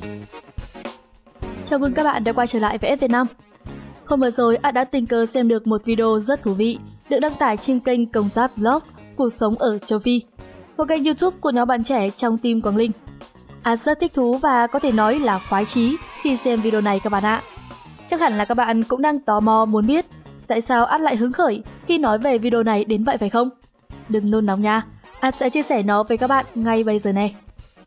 Chào mừng các bạn đã quay trở lại với S Việt Nam. Hôm vừa rồi, đã tình cờ xem được một video rất thú vị được đăng tải trên kênh Công Giáp Vlog Cuộc sống ở châu Phi, một kênh YouTube của nhóm bạn trẻ trong team Quảng Linh. Rất thích thú và có thể nói là khoái chí khi xem video này các bạn ạ. Chắc hẳn là các bạn cũng đang tò mò muốn biết tại sao lại hứng khởi khi nói về video này đến vậy phải không? Đừng nôn nóng nha, sẽ chia sẻ nó với các bạn ngay bây giờ này.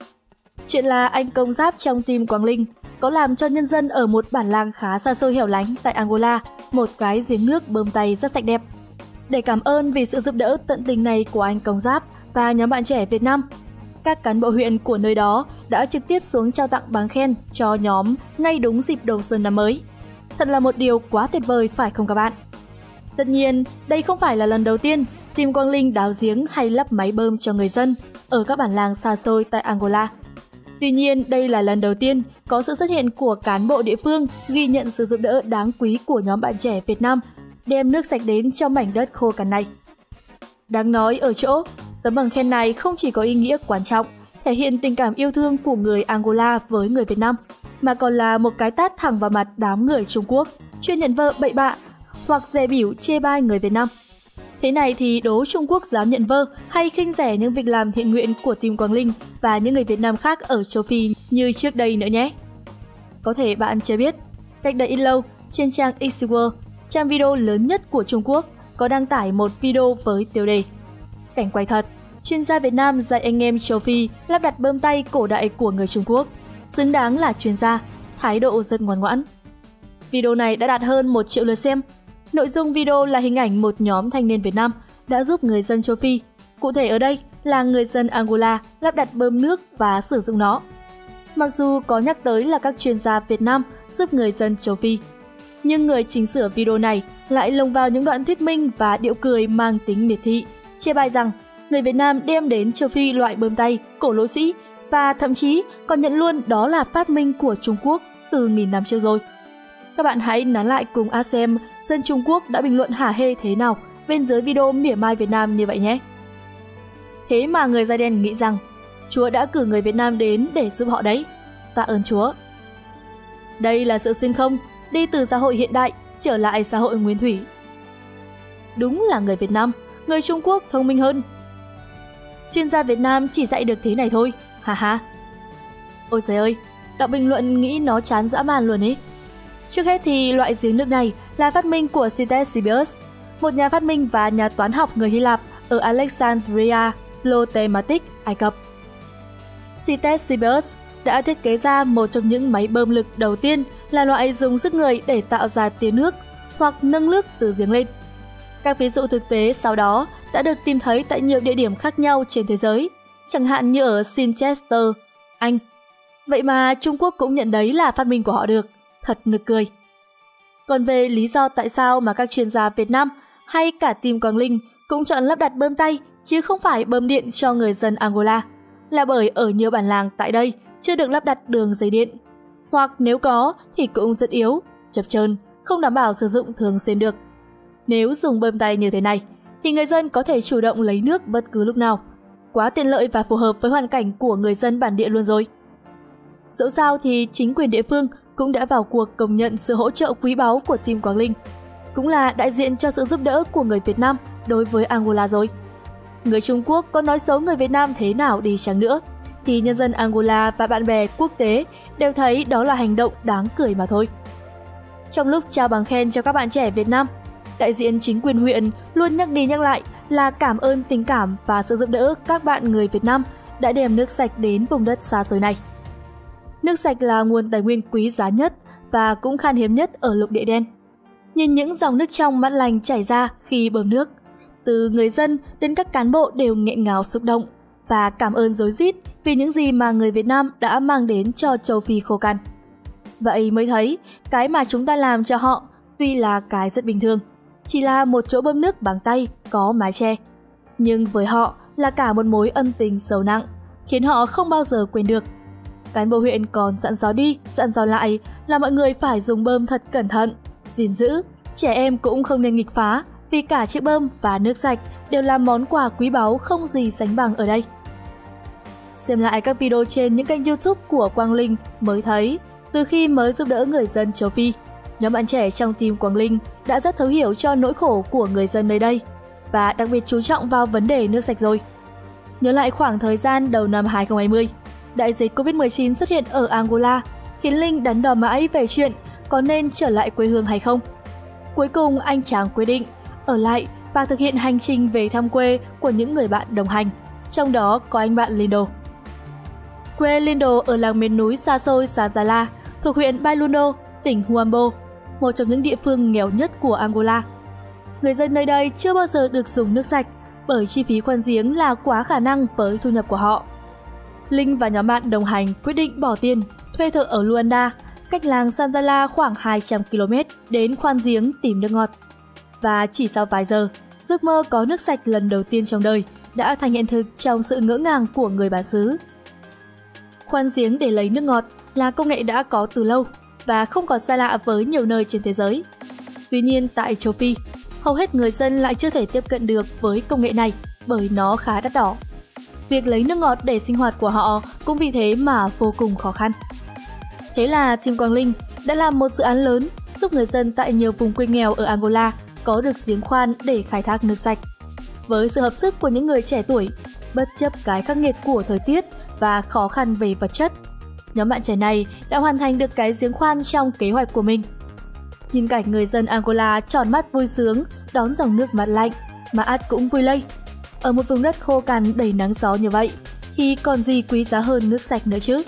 Chuyện là anh Công Giáp trong team Quảng Linh có làm cho nhân dân ở một bản làng khá xa xôi hẻo lánh tại Angola một cái giếng nước bơm tay rất sạch đẹp. Để cảm ơn vì sự giúp đỡ tận tình này của anh Công Giáp và nhóm bạn trẻ Việt Nam, các cán bộ huyện của nơi đó đã trực tiếp xuống trao tặng bằng khen cho nhóm ngay đúng dịp đầu xuân năm mới. Thật là một điều quá tuyệt vời phải không các bạn? Tất nhiên, đây không phải là lần đầu tiên team Quảng Linh đào giếng hay lắp máy bơm cho người dân ở các bản làng xa xôi tại Angola. Tuy nhiên, đây là lần đầu tiên có sự xuất hiện của cán bộ địa phương ghi nhận sự giúp đỡ đáng quý của nhóm bạn trẻ Việt Nam đem nước sạch đến cho mảnh đất khô cằn này. Đáng nói ở chỗ, tấm bằng khen này không chỉ có ý nghĩa quan trọng, thể hiện tình cảm yêu thương của người Angola với người Việt Nam, mà còn là một cái tát thẳng vào mặt đám người Trung Quốc chuyên nhận vợ bậy bạ hoặc dè bỉu chê bai người Việt Nam. Thế này thì đố Trung Quốc dám nhận vơ hay khinh rẻ những việc làm thiện nguyện của team Quảng Linh và những người Việt Nam khác ở châu Phi như trước đây nữa nhé. Có thể bạn chưa biết, cách đây ít lâu, trên trang Xworld, trang video lớn nhất của Trung Quốc, có đăng tải một video với tiêu đề Cảnh quay thật, chuyên gia Việt Nam dạy anh em châu Phi lắp đặt bơm tay cổ đại của người Trung Quốc, xứng đáng là chuyên gia, thái độ rất ngoan ngoãn. Video này đã đạt hơn 1 triệu lượt xem. Nội dung video là hình ảnh một nhóm thanh niên Việt Nam đã giúp người dân châu Phi, cụ thể ở đây là người dân Angola, lắp đặt bơm nước và sử dụng nó. Mặc dù có nhắc tới là các chuyên gia Việt Nam giúp người dân châu Phi, nhưng người chỉnh sửa video này lại lồng vào những đoạn thuyết minh và điệu cười mang tính miệt thị, chê bai rằng người Việt Nam đem đến châu Phi loại bơm tay cổ lỗ sĩ và thậm chí còn nhận luôn đó là phát minh của Trung Quốc từ nghìn năm trước rồi. Các bạn hãy nán lại cùng xem dân Trung Quốc đã bình luận hả hê thế nào bên dưới video mỉa mai Việt Nam như vậy nhé. Thế mà người da đen nghĩ rằng Chúa đã cử người Việt Nam đến để giúp họ đấy. Tạ ơn Chúa. Đây là sự xuyên không, đi từ xã hội hiện đại trở lại xã hội nguyên thủy. Đúng là người Việt Nam, người Trung Quốc thông minh hơn. Chuyên gia Việt Nam chỉ dạy được thế này thôi, ha ha. Ôi trời ơi, đọc bình luận nghĩ nó chán dã man luôn ấy. Trước hết thì loại giếng nước này là phát minh của Ctesibius, một nhà phát minh và nhà toán học người Hy Lạp ở Alexandria, Ptolemaic, Ai Cập. Ctesibius đã thiết kế ra một trong những máy bơm lực đầu tiên là loại dùng sức người để tạo ra tia nước hoặc nâng nước từ giếng lên. Các ví dụ thực tế sau đó đã được tìm thấy tại nhiều địa điểm khác nhau trên thế giới, chẳng hạn như ở Manchester, Anh. Vậy mà Trung Quốc cũng nhận đấy là phát minh của họ được. Thật nực cười. Còn về lý do tại sao mà các chuyên gia Việt Nam hay cả team Quảng Linh cũng chọn lắp đặt bơm tay chứ không phải bơm điện cho người dân Angola, là bởi ở nhiều bản làng tại đây chưa được lắp đặt đường dây điện, hoặc nếu có thì cũng rất yếu, chập chờn, không đảm bảo sử dụng thường xuyên được. Nếu dùng bơm tay như thế này thì người dân có thể chủ động lấy nước bất cứ lúc nào, quá tiện lợi và phù hợp với hoàn cảnh của người dân bản địa luôn rồi. Dẫu sao thì chính quyền địa phương cũng đã vào cuộc công nhận sự hỗ trợ quý báu của team Quảng Linh, cũng là đại diện cho sự giúp đỡ của người Việt Nam đối với Angola rồi. Người Trung Quốc có nói xấu người Việt Nam thế nào đi chăng nữa, thì nhân dân Angola và bạn bè quốc tế đều thấy đó là hành động đáng cười mà thôi. Trong lúc trao bằng khen cho các bạn trẻ Việt Nam, đại diện chính quyền huyện luôn nhắc đi nhắc lại là cảm ơn tình cảm và sự giúp đỡ các bạn người Việt Nam đã đem nước sạch đến vùng đất xa xôi này. Nước sạch là nguồn tài nguyên quý giá nhất và cũng khan hiếm nhất ở lục địa đen. Nhìn những dòng nước trong mát lành chảy ra khi bơm nước, từ người dân đến các cán bộ đều nghẹn ngào xúc động và cảm ơn rối rít vì những gì mà người Việt Nam đã mang đến cho châu Phi khô cằn. Vậy mới thấy cái mà chúng ta làm cho họ tuy là cái rất bình thường, chỉ là một chỗ bơm nước bằng tay có mái che, nhưng với họ là cả một mối ân tình sâu nặng, khiến họ không bao giờ quên được. Cán bộ huyện còn dặn dò đi, dặn dò lại là mọi người phải dùng bơm thật cẩn thận, gìn giữ, trẻ em cũng không nên nghịch phá vì cả chiếc bơm và nước sạch đều là món quà quý báu không gì sánh bằng ở đây. Xem lại các video trên những kênh YouTube của Quang Linh mới thấy, từ khi mới giúp đỡ người dân châu Phi, nhóm bạn trẻ trong team Quang Linh đã rất thấu hiểu cho nỗi khổ của người dân nơi đây và đặc biệt chú trọng vào vấn đề nước sạch rồi. Nhớ lại khoảng thời gian đầu năm 2020, đại dịch Covid-19 xuất hiện ở Angola khiến Linh đắn đo mãi về chuyện có nên trở lại quê hương hay không. Cuối cùng anh chàng quyết định ở lại và thực hiện hành trình về thăm quê của những người bạn đồng hành, trong đó có anh bạn Lindo. Quê Lindo ở làng miền núi xa xôi Santala, thuộc huyện Bailundo, tỉnh Huambo, một trong những địa phương nghèo nhất của Angola. Người dân nơi đây chưa bao giờ được dùng nước sạch bởi chi phí khoan giếng là quá khả năng với thu nhập của họ. Linh và nhóm bạn đồng hành quyết định bỏ tiền thuê thợ ở Luanda, cách làng Santala khoảng 200 km đến khoan giếng tìm nước ngọt. Và chỉ sau vài giờ, giấc mơ có nước sạch lần đầu tiên trong đời đã thành hiện thực trong sự ngỡ ngàng của người bản xứ. Khoan giếng để lấy nước ngọt là công nghệ đã có từ lâu và không còn xa lạ với nhiều nơi trên thế giới. Tuy nhiên tại châu Phi, hầu hết người dân lại chưa thể tiếp cận được với công nghệ này bởi nó khá đắt đỏ. Việc lấy nước ngọt để sinh hoạt của họ cũng vì thế mà vô cùng khó khăn. Thế là team Quang Linh đã làm một dự án lớn giúp người dân tại nhiều vùng quê nghèo ở Angola có được giếng khoan để khai thác nước sạch. Với sự hợp sức của những người trẻ tuổi, bất chấp cái khắc nghiệt của thời tiết và khó khăn về vật chất, nhóm bạn trẻ này đã hoàn thành được cái giếng khoan trong kế hoạch của mình. Nhìn cảnh người dân Angola tròn mắt vui sướng đón dòng nước mát lạnh mà ắt cũng vui lây. Ở một vùng đất khô cằn đầy nắng gió như vậy thì còn gì quý giá hơn nước sạch nữa chứ.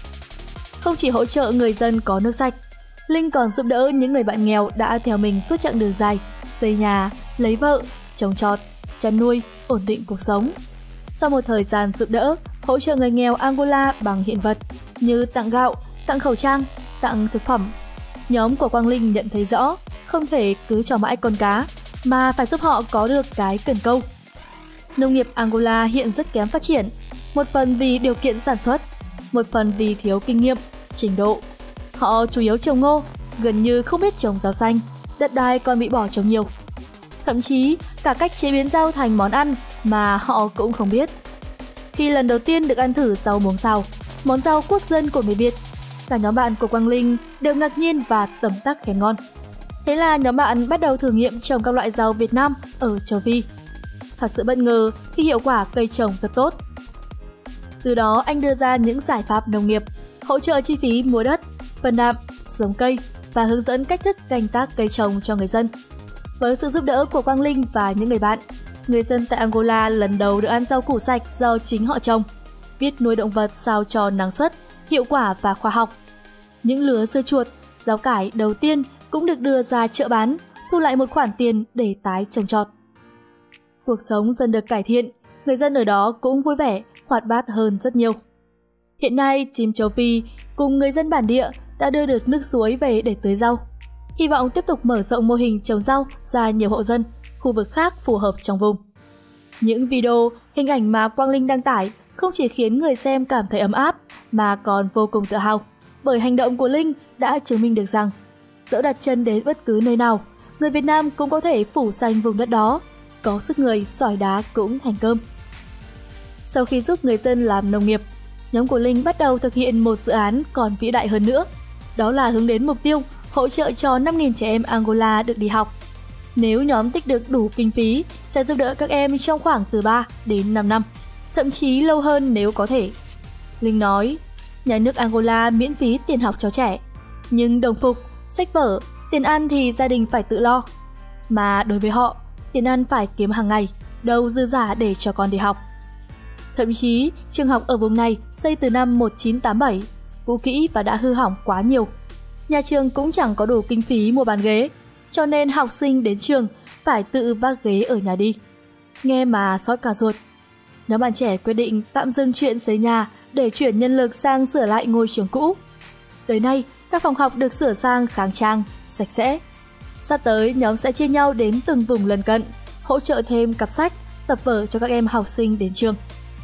Không chỉ hỗ trợ người dân có nước sạch, Linh còn giúp đỡ những người bạn nghèo đã theo mình suốt chặng đường dài, xây nhà, lấy vợ, trồng trọt, chăn nuôi, ổn định cuộc sống. Sau một thời gian giúp đỡ, hỗ trợ người nghèo Angola bằng hiện vật như tặng gạo, tặng khẩu trang, tặng thực phẩm, nhóm của Quang Linh nhận thấy rõ không thể cứ cho mãi con cá mà phải giúp họ có được cái cần câu. Nông nghiệp Angola hiện rất kém phát triển, một phần vì điều kiện sản xuất, một phần vì thiếu kinh nghiệm, trình độ. Họ chủ yếu trồng ngô, gần như không biết trồng rau xanh, đất đai còn bị bỏ trồng nhiều. Thậm chí cả cách chế biến rau thành món ăn mà họ cũng không biết. Khi lần đầu tiên được ăn thử rau muống xào, món rau quốc dân của người Việt, cả nhóm bạn của Quang Linh đều ngạc nhiên và tấm tắc khen ngon. Thế là nhóm bạn bắt đầu thử nghiệm trồng các loại rau Việt Nam ở châu Phi. Thật sự bất ngờ khi hiệu quả cây trồng rất tốt. Từ đó anh đưa ra những giải pháp nông nghiệp, hỗ trợ chi phí mua đất, phân đạm, giống cây và hướng dẫn cách thức canh tác cây trồng cho người dân. Với sự giúp đỡ của Quang Linh và những người bạn, người dân tại Angola lần đầu được ăn rau củ sạch do chính họ trồng, biết nuôi động vật sao cho năng suất, hiệu quả và khoa học. Những lứa dưa chuột, rau cải đầu tiên cũng được đưa ra chợ bán, thu lại một khoản tiền để tái trồng trọt. Cuộc sống dần được cải thiện, người dân ở đó cũng vui vẻ, hoạt bát hơn rất nhiều. Hiện nay, team châu Phi cùng người dân bản địa đã đưa được nước suối về để tưới rau. Hy vọng tiếp tục mở rộng mô hình trồng rau ra nhiều hộ dân, khu vực khác phù hợp trong vùng. Những video, hình ảnh mà Quang Linh đăng tải không chỉ khiến người xem cảm thấy ấm áp mà còn vô cùng tự hào, bởi hành động của Linh đã chứng minh được rằng dẫu đặt chân đến bất cứ nơi nào, người Việt Nam cũng có thể phủ xanh vùng đất đó, có sức người sỏi đá cũng thành cơm. Sau khi giúp người dân làm nông nghiệp, nhóm của Linh bắt đầu thực hiện một dự án còn vĩ đại hơn nữa, đó là hướng đến mục tiêu hỗ trợ cho 5.000 trẻ em Angola được đi học. Nếu nhóm tích được đủ kinh phí, sẽ giúp đỡ các em trong khoảng từ 3 đến 5 năm, thậm chí lâu hơn nếu có thể. Linh nói, nhà nước Angola miễn phí tiền học cho trẻ, nhưng đồng phục, sách vở, tiền ăn thì gia đình phải tự lo. Mà đối với họ, tiền ăn phải kiếm hàng ngày, đâu dư giả để cho con đi học. Thậm chí, trường học ở vùng này xây từ năm 1987, cũ kỹ và đã hư hỏng quá nhiều. Nhà trường cũng chẳng có đủ kinh phí mua bàn ghế, cho nên học sinh đến trường phải tự vác ghế ở nhà đi. Nghe mà xót cả ruột. Nhóm bạn trẻ quyết định tạm dừng chuyện xây nhà để chuyển nhân lực sang sửa lại ngôi trường cũ. Tới nay, các phòng học được sửa sang khang trang, sạch sẽ. Sắp tới, nhóm sẽ chia nhau đến từng vùng lân cận, hỗ trợ thêm cặp sách, tập vở cho các em học sinh đến trường.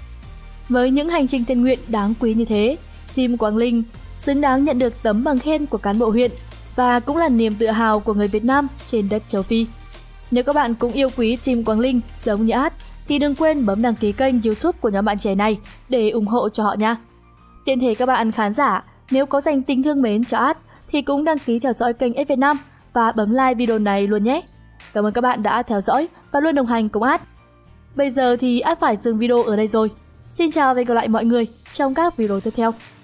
Với những hành trình thiện nguyện đáng quý như thế, team Quang Linh xứng đáng nhận được tấm bằng khen của cán bộ huyện và cũng là niềm tự hào của người Việt Nam trên đất châu Phi. Nếu các bạn cũng yêu quý team Quang Linh giống như Át thì đừng quên bấm đăng ký kênh YouTube của nhóm bạn trẻ này để ủng hộ cho họ nha. Tiện thể các bạn khán giả, nếu có dành tình thương mến cho Át thì cũng đăng ký theo dõi kênh F Việt Nam và bấm like video này luôn nhé. Cảm ơn các bạn đã theo dõi và luôn đồng hành cùng Át. Bây giờ thì Át phải dừng video ở đây rồi. Xin chào và hẹn gặp lại mọi người trong các video tiếp theo.